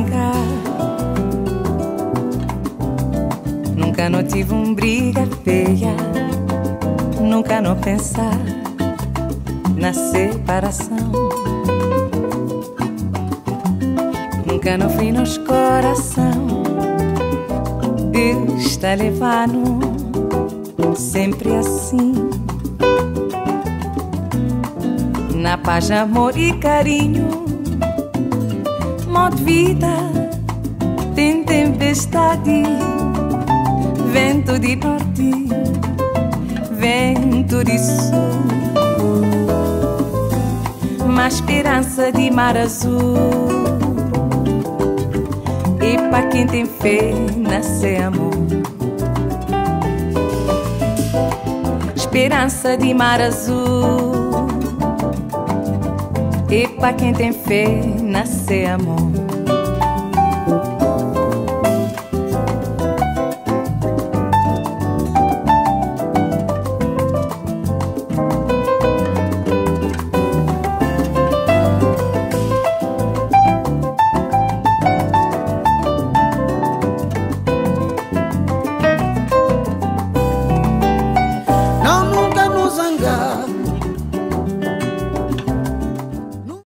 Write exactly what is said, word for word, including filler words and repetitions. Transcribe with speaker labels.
Speaker 1: zangar. Nunca não tive um briga feia, nunca não pensar na separação. Nunca não fui nos coração, Deus está levando sempre assim. Na paz, amor e carinho, modo vida tem tempestade, vento de norte, vento de sul, uma esperança de mar azul. E pra quem tem fé, nasce amor. Esperança de mar azul. E pra quem tem fé, nasce amor.